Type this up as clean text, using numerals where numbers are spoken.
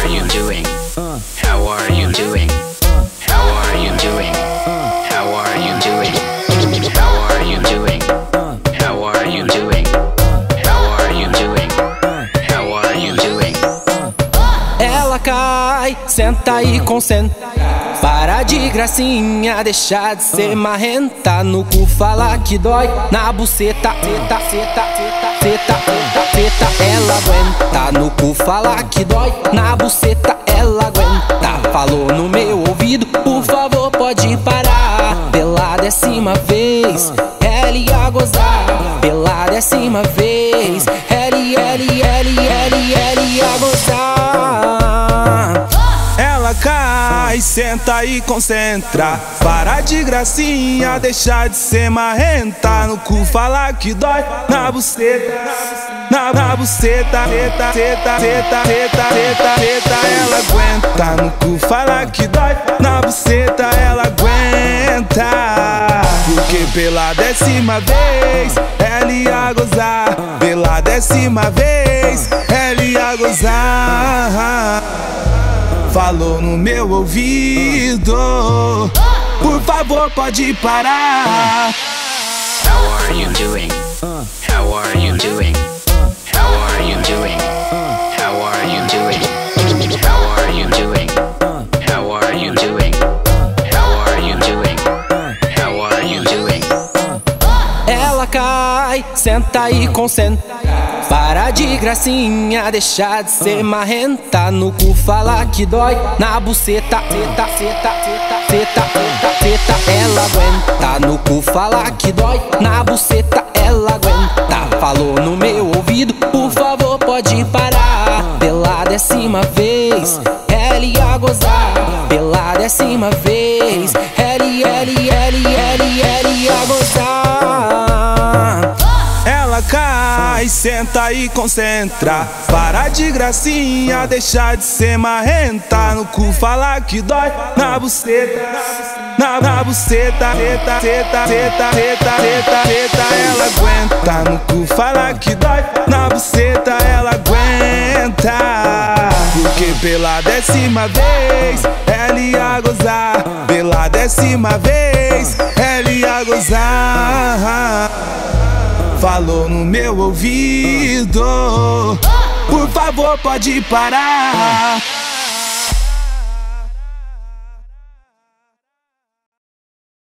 you doing? How are you doing? How are you doing? How are you doing? How are you doing? How are you doing? How are you doing? How are you doing? Ela cai, senta e concentra. Para de gracinha, deixa de ser marrenta. No cu fala que dói, na buceta, teta, teta, teta, teta, teta. Ela aguenta, no cu fala que dói, na buceta ela aguenta. Falou no meu ouvido, por favor pode parar. Pela 10ª vez, ela ia gozar. Pela 10ª vez, ela ia gozar. Ela cai, senta e concentra. Para de gracinha, deixa de ser marrenta. No cu fala que dói, na buceta, na buceta, teta, teta, teta, teta, teta, teta. Ela aguenta, no cu fala que dói, na buceta ela aguenta. Porque pela 10ª vez ela ia gozar. Pela 10ª vez ela ia gozar. Falou no meu ouvido, por favor pode parar. How are you doing? How are you doing? How are you doing? How are you doing? How are you doing? How are you doing? How are you doing? How are you doing? Ela cai, senta e concentra. Para de gracinha, deixa de ser marrenta. No cu fala que dói, na buceta, teta, teta, teta, teta, teta, teta. Ela aguenta, no cu fala que dói, na buceta ela aguenta. Falou no meu ouvido, por favor pode parar. Pela 10ª vez, ela ia gozar. Pela 10ª vez, ela ia gozar. Ela cai, senta e concentra. Para de gracinha, deixa de ser marrenta. No cu fala que dói, na buceta, na buceta, teta, teta, teta, teta, teta, teta. Ela aguenta, no cu fala que dói, na buceta ela aguenta. Porque pela 10ª vez ela ia gozar. Pela 10ª vez ela ia gozar. Falou no meu ouvido, por favor pode parar.